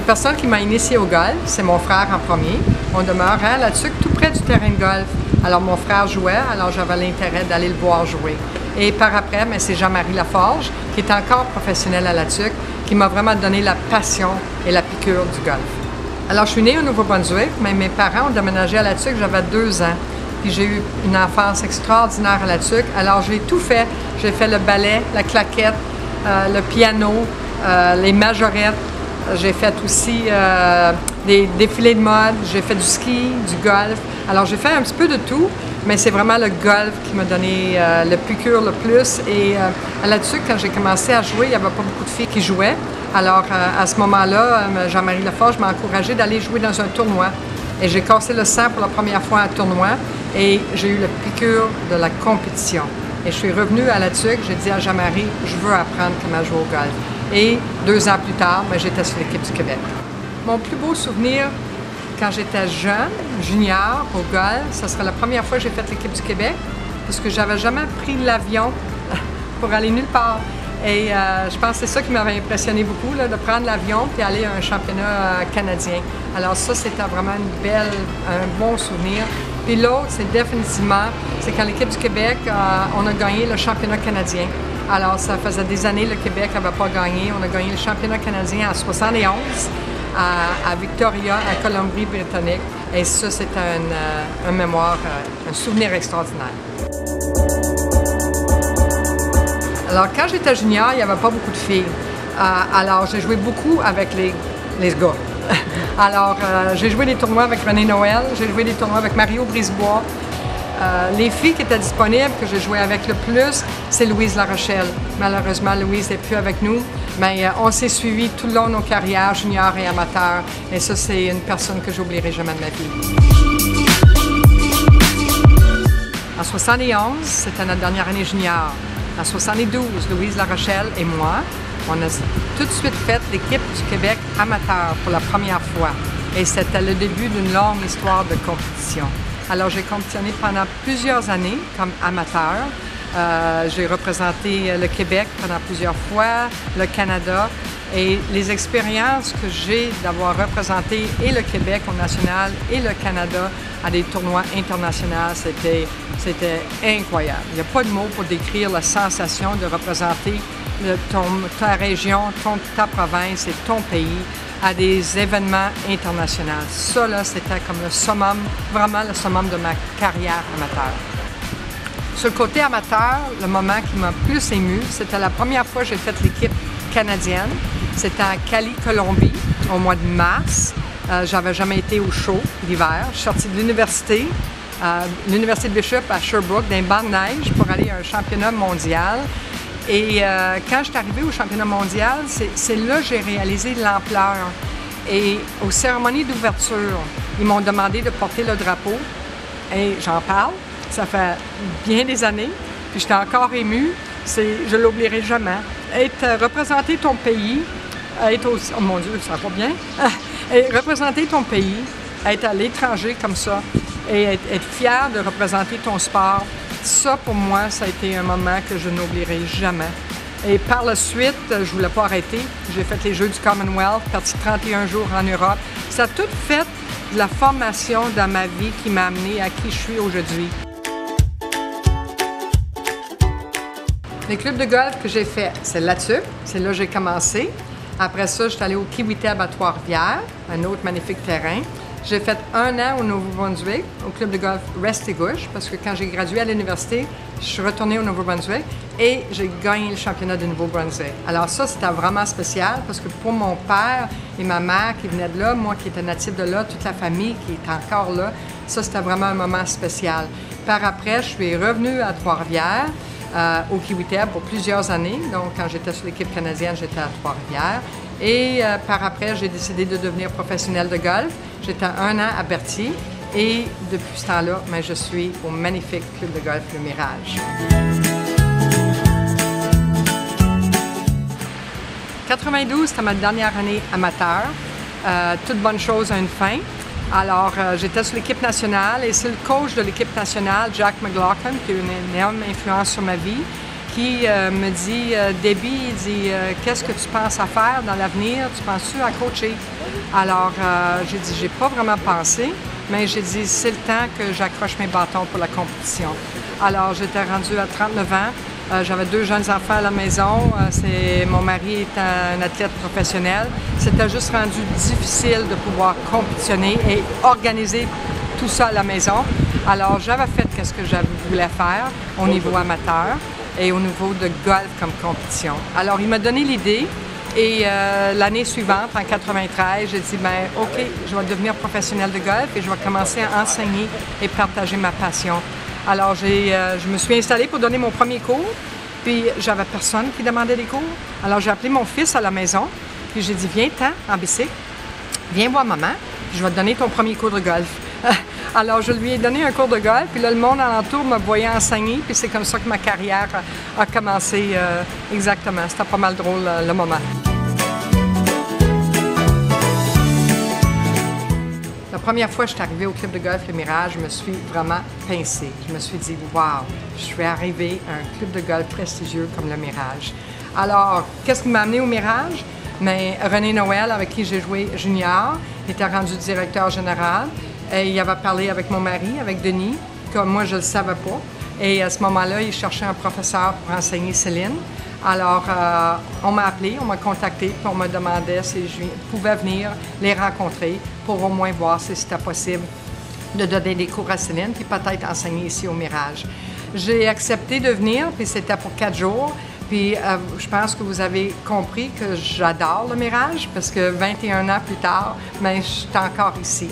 personne qui m'a initié au golf, c'est mon frère en premier. On demeure à La Tuque, tout près du terrain de golf. Alors, mon frère jouait, alors j'avais l'intérêt d'aller le voir jouer. Et par après, c'est Jean-Marie Laforge, qui est encore professionnel à La Tuque, qui m'a vraiment donné la passion et la piqûre du golf. Alors, je suis née au Nouveau-Brunswick, mais mes parents ont déménagé à La Tuque, j'avais 2 ans. Puis j'ai eu une enfance extraordinaire à La Tuque. Alors, j'ai tout fait. J'ai fait le ballet, la claquette, le piano, les majorettes. J'ai fait aussi des défilés de mode. J'ai fait du ski, du golf. Alors, j'ai fait un petit peu de tout, mais c'est vraiment le golf qui m'a donné le piqûre le plus. Et à La Tuque, quand j'ai commencé à jouer, il n'y avait pas beaucoup de filles qui jouaient. Alors, à ce moment-là, Jean-Marie Laforge m'a encouragé d'aller jouer dans un tournoi. Et j'ai cassé le sang pour la première fois à un tournoi et j'ai eu le piqûre de la compétition. Et je suis revenue à La Tuque, j'ai dit à Jean-Marie, je veux apprendre comment jouer au golf. Et 2 ans plus tard, j'étais sur l'équipe du Québec. Mon plus beau souvenir, quand j'étais jeune, junior, au golf, ce serait la première fois que j'ai fait l'équipe du Québec, parce que j'avais jamais pris l'avion pour aller nulle part. Et je pense que c'est ça qui m'avait impressionné beaucoup, là, de prendre l'avion et aller à un championnat canadien. Alors ça, c'était vraiment un bon souvenir. Puis l'autre, c'est définitivement, c'est quand l'équipe du Québec, on a gagné le championnat canadien. Alors ça faisait des années que le Québec n'avait pas gagné. On a gagné le championnat canadien en 71 à Victoria, à Colombie-Britannique. Et ça, c'était un mémoire, un souvenir extraordinaire. Alors, quand j'étais junior, il n'y avait pas beaucoup de filles. Alors, j'ai joué beaucoup avec les gars. Alors, j'ai joué des tournois avec René Noël, j'ai joué des tournois avec Mario Brisebois. Les filles qui étaient disponibles, que j'ai joué avec le plus, c'est Louise Larochelle. Malheureusement, Louise n'est plus avec nous, mais on s'est suivis tout le long de nos carrières, juniors et amateurs. Et ça, c'est une personne que j'oublierai jamais de ma vie. En 71, c'était notre dernière année junior. En 72, Louise Larochelle et moi, on a tout de suite fait l'équipe du Québec amateur pour la première fois. Et c'était le début d'une longue histoire de compétition. Alors, j'ai compétitionné pendant plusieurs années comme amateur. J'ai représenté le Québec pendant plusieurs fois, le Canada. Et les expériences que j'ai d'avoir représenté et le Québec au national et le Canada à des tournois internationaux, c'était incroyable. Il n'y a pas de mots pour décrire la sensation de représenter ta région, ta province et ton pays à des événements internationaux. Ça, là, c'était comme le summum, vraiment le summum de ma carrière amateur. Sur le côté amateur, le moment qui m'a plus ému, c'était la première fois que j'ai fait l'équipe canadienne. C'était à Cali, Colombie, au mois de mars. J'avais jamais été au show l'hiver. Je suis sortie de l'université de Bishop à Sherbrooke, d'un banc de neige pour aller à un championnat mondial. Et quand je suis arrivée au championnat mondial, c'est là que j'ai réalisé l'ampleur. Et aux cérémonies d'ouverture, ils m'ont demandé de porter le drapeau. Et j'en parle, ça fait bien des années, puis j'étais encore émue. Je ne l'oublierai jamais. Représenter ton pays, oh mon Dieu, ça va bien. Et représenter ton pays, être à l'étranger comme ça, et être fier de représenter ton sport, ça pour moi, ça a été un moment que je n'oublierai jamais. Et par la suite, je ne voulais pas arrêter. J'ai fait les Jeux du Commonwealth, parti 31 jours en Europe. Ça a tout fait de la formation dans ma vie qui m'a amenée à qui je suis aujourd'hui. Les clubs de golf que j'ai fait, c'est La Tuque, c'est là que j'ai commencé. Après ça, je suis allée au Kiwitab à Trois-Rivières, un autre magnifique terrain. J'ai fait 1 an au Nouveau-Brunswick, au club de golf Restigouche, parce que quand j'ai gradué à l'université, je suis retournée au Nouveau-Brunswick et j'ai gagné le championnat du Nouveau-Brunswick. Alors ça, c'était vraiment spécial parce que pour mon père et ma mère qui venaient de là, moi qui étais native de là, toute la famille qui est encore là, ça, c'était vraiment un moment spécial. Par après, je suis revenue à Trois-Rivières, au Kiwitab pour plusieurs années. Donc, quand j'étais sur l'équipe canadienne, j'étais à Trois-Rivières. Et par après, j'ai décidé de devenir professionnelle de golf. J'étais 1 an à Berthier. Et depuis ce temps-là, je suis au magnifique club de golf Le Mirage. 92, c'était ma dernière année amateur. Toute bonne chose a une fin. Alors, j'étais sur l'équipe nationale et c'est le coach de l'équipe nationale, Jack McLaughlin, qui a eu une énorme influence sur ma vie, qui me dit « Debbie, il dit qu'est-ce que tu penses à faire dans l'avenir? Tu penses-tu à coacher? » Alors, j'ai dit « J'ai pas vraiment pensé, mais j'ai dit « C'est le temps que j'accroche mes bâtons pour la compétition. » Alors, j'étais rendue à 39 ans. J'avais 2 jeunes enfants à la maison. Mon mari est un athlète professionnel. C'était juste rendu difficile de pouvoir compétitionner et organiser tout ça à la maison. Alors, j'avais fait ce que je voulais faire au niveau amateur et au niveau de golf comme compétition. Alors, il m'a donné l'idée et l'année suivante, en 93, j'ai dit, bien, OK, je vais devenir professionnel de golf et je vais commencer à enseigner et partager ma passion. Alors, je me suis installée pour donner mon premier cours, puis j'avais personne qui demandait des cours. Alors, j'ai appelé mon fils à la maison, puis j'ai dit, viens-t'en en bicycle, viens voir maman, puis je vais te donner ton premier cours de golf. Alors, je lui ai donné un cours de golf, puis là, le monde alentour me voyait enseigner, puis c'est comme ça que ma carrière a commencé exactement. C'était pas mal drôle le moment. La première fois que je suis arrivée au club de golf Le Mirage, je me suis vraiment pincée. Je me suis dit, wow, je suis arrivée à un club de golf prestigieux comme Le Mirage. Alors, qu'est-ce qui m'a amenée au Mirage? Mais René Noël, avec qui j'ai joué junior, était rendu directeur général. Et il avait parlé avec mon mari, avec Denis, comme moi je ne le savais pas. Et à ce moment-là, il cherchait un professeur pour enseigner Céline. Alors, on m'a appelé, on m'a contacté, puis on me demandait si je pouvais venir les rencontrer pour au moins voir si c'était possible de donner des cours à Céline, puis peut-être enseigner ici au Mirage. J'ai accepté de venir, puis c'était pour 4 jours. Puis je pense que vous avez compris que j'adore le Mirage, parce que 21 ans plus tard, bien, je suis encore ici.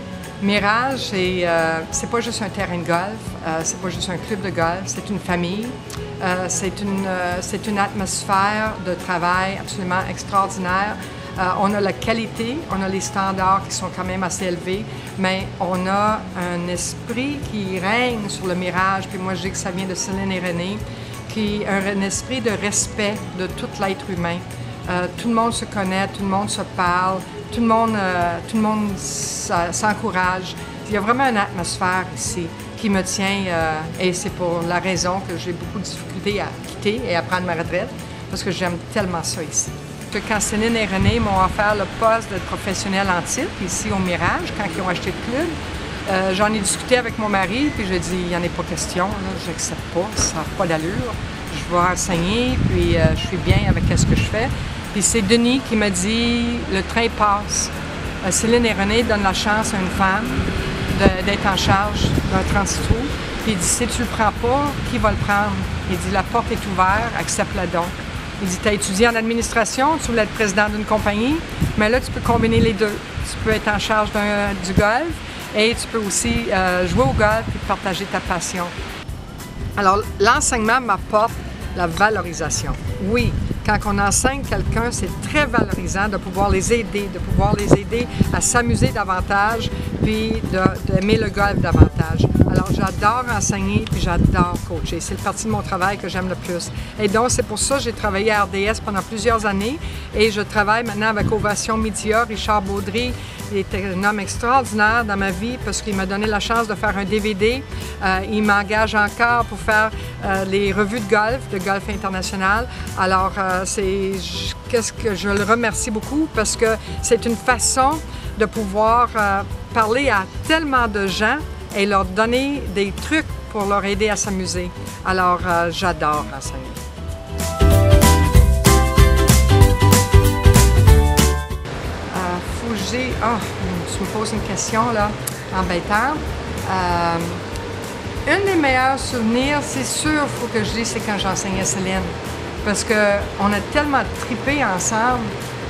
Mirage, c'est pas juste un terrain de golf, c'est pas juste un club de golf, c'est une famille, c'est une atmosphère de travail absolument extraordinaire. On a la qualité, on a les standards qui sont quand même assez élevés, mais on a un esprit qui règne sur le Mirage, puis moi je dis que ça vient de Céline et René, qui est un esprit de respect de tout l'être humain. Tout le monde se connaît, tout le monde se parle, tout le monde s'encourage. Il y a vraiment une atmosphère ici qui me tient et c'est pour la raison que j'ai beaucoup de difficultés à quitter et à prendre ma retraite parce que j'aime tellement ça ici. Quand Céline et René m'ont offert le poste de professionnel en titre ici au Mirage, quand ils ont acheté le club, j'en ai discuté avec mon mari puis j'ai dit, il n'y en a pas question, je n'accepte pas, ça n'a pas d'allure. Je vais enseigner, puis je suis bien avec ce que je fais. Puis c'est Denis qui m'a dit, le train passe. Céline et René donnent la chance à une femme d'être en charge d'un 36 trous. Puis il dit, si tu le prends pas, qui va le prendre? Il dit, la porte est ouverte, accepte-la donc. Il dit, tu as étudié en administration, tu voulais être président d'une compagnie, mais là, tu peux combiner les deux. Tu peux être en charge du golf et tu peux aussi jouer au golf et partager ta passion. Alors, l'enseignement m'apporte la valorisation. Oui, quand on enseigne quelqu'un, c'est très valorisant de pouvoir les aider à s'amuser davantage, puis d'aimer le golf davantage. Alors, j'adore enseigner, puis j'adore coacher. C'est le partie de mon travail que j'aime le plus. Et donc, c'est pour ça que j'ai travaillé à RDS pendant plusieurs années et je travaille maintenant avec Ovation Média. Richard Baudry, il était un homme extraordinaire dans ma vie parce qu'il m'a donné la chance de faire un DVD. Il m'engage encore pour faire les revues de golf international. Alors, qu'est-ce que je le remercie beaucoup parce que c'est une façon de pouvoir parler à tellement de gens et leur donner des trucs pour leur aider à s'amuser. Alors, j'adore enseigner. Fouger, tu me poses une question là, embêtante. Un des meilleurs souvenirs, c'est sûr, il faut que je dise, c'est quand j'enseignais Céline. Parce qu'on a tellement trippé ensemble.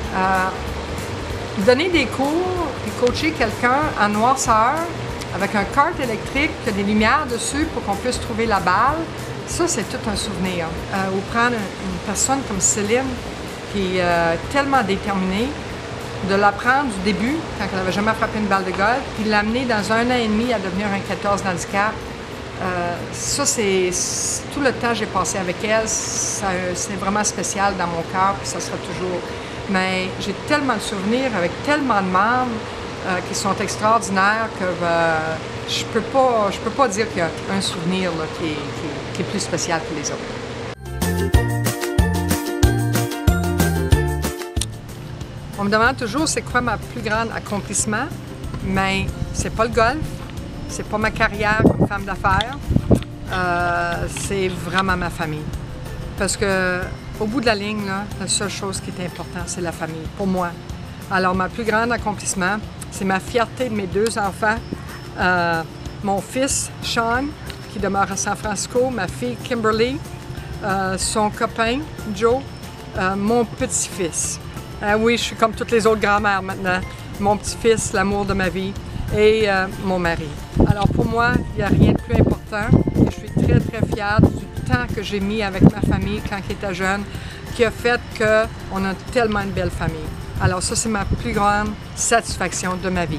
Donner des cours et coacher quelqu'un en noirceur, avec un kart électrique, qui a des lumières dessus pour qu'on puisse trouver la balle, ça, c'est tout un souvenir. Ou prendre une personne comme Céline, qui est tellement déterminée, de l'apprendre du début, quand elle n'avait jamais frappé une balle de golf, puis l'amener dans 1 an et demi à devenir un 14 d'handicap. Ça, c'est tout le temps que j'ai passé avec elle, c'est vraiment spécial dans mon cœur, puis ça sera toujours. Mais j'ai tellement de souvenirs avec tellement de membres qui sont extraordinaires que je peux pas dire qu'il y a un souvenir là, qui est plus spécial que les autres. On me demande toujours c'est quoi ma plus grande accomplissement, mais c'est pas le golf, c'est pas ma carrière comme femme d'affaires, c'est vraiment ma famille. Parce que au bout de la ligne, là, la seule chose qui est importante, c'est la famille, pour moi. Alors ma plus grande accomplissement, c'est ma fierté de mes 2 enfants, mon fils Sean, qui demeure à San Francisco, ma fille Kimberly, son copain Joe, mon petit-fils. Oui, je suis comme toutes les autres grand-mères maintenant. Mon petit-fils, l'amour de ma vie, et mon mari. Alors pour moi, il n'y a rien de plus important. Et je suis très, très fière du temps que j'ai mis avec ma famille quand il était jeune, qui a fait qu'on a tellement une belle famille. Alors ça, c'est ma plus grande satisfaction de ma vie.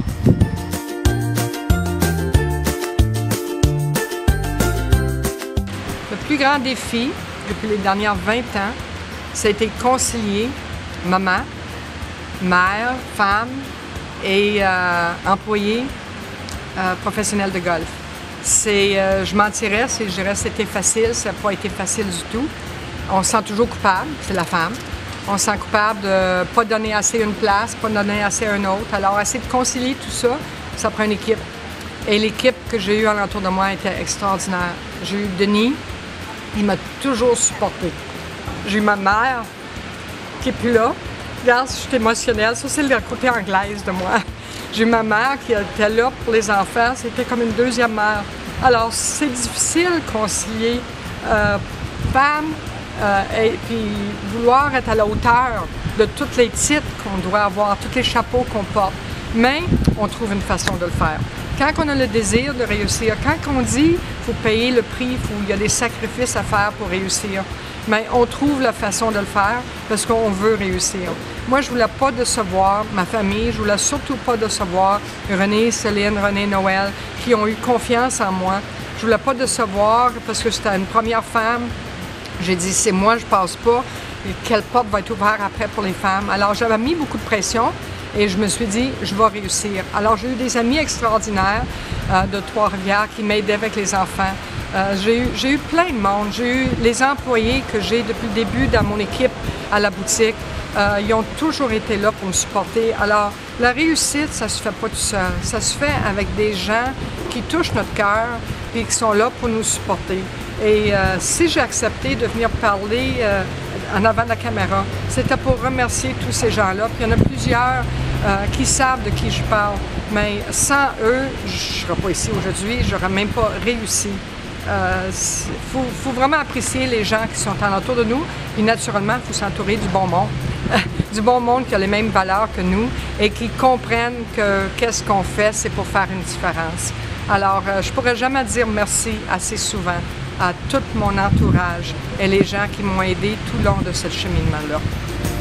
Le plus grand défi depuis les dernières 20 ans, ça a été de concilier maman, mère, femme et employée professionnelle de golf. Je mentirais si je dirais que c'était facile, ça n'a pas été facile du tout. On se sent toujours coupable, c'est la femme. On se sent coupable de ne pas donner assez une place, pas donner assez à une autre. Alors, essayer de concilier tout ça, ça prend une équipe. Et l'équipe que j'ai eue alentour de moi était extraordinaire. J'ai eu Denis, il m'a toujours supporté. J'ai eu ma mère, qui n'est plus là. Regarde, je suis émotionnelle. Ça, c'est le côté anglaise de moi. J'ai eu ma mère qui était là pour les enfants. C'était comme une deuxième mère. Alors, c'est difficile de concilier femme et puis vouloir être à la hauteur de tous les titres qu'on doit avoir, tous les chapeaux qu'on porte. Mais on trouve une façon de le faire. Quand on a le désir de réussir, quand on dit qu'il faut payer le prix, il y a des sacrifices à faire pour réussir, mais on trouve la façon de le faire parce qu'on veut réussir. Moi, je ne voulais pas décevoir ma famille, je ne voulais surtout pas décevoir René, Céline, René, Noël, qui ont eu confiance en moi. Je ne voulais pas décevoir parce que c'était une première femme. J'ai dit, c'est moi, je ne passe pas. Et quelle porte va être ouverte après pour les femmes? Alors, j'avais mis beaucoup de pression. Et je me suis dit, je vais réussir. Alors, j'ai eu des amis extraordinaires de Trois-Rivières qui m'aidaient avec les enfants. J'ai eu plein de monde. J'ai eu les employés que j'ai depuis le début dans mon équipe à la boutique. Ils ont toujours été là pour me supporter. Alors, la réussite, ça se fait pas tout seul. Ça se fait avec des gens qui touchent notre cœur et qui sont là pour nous supporter. Et si j'ai accepté de venir parler en avant de la caméra, c'était pour remercier tous ces gens-là. Puis il y en a plusieurs qui savent de qui je parle. Mais sans eux, je ne serais pas ici aujourd'hui, je n'aurais même pas réussi. Faut vraiment apprécier les gens qui sont alentour de nous. Et naturellement, il faut s'entourer du bon monde. Du bon monde qui a les mêmes valeurs que nous et qui comprennent que qu'est-ce qu'on fait, c'est pour faire une différence. Alors, je ne pourrais jamais dire merci assez souvent à tout mon entourage et les gens qui m'ont aidé tout le long de ce cheminement-là.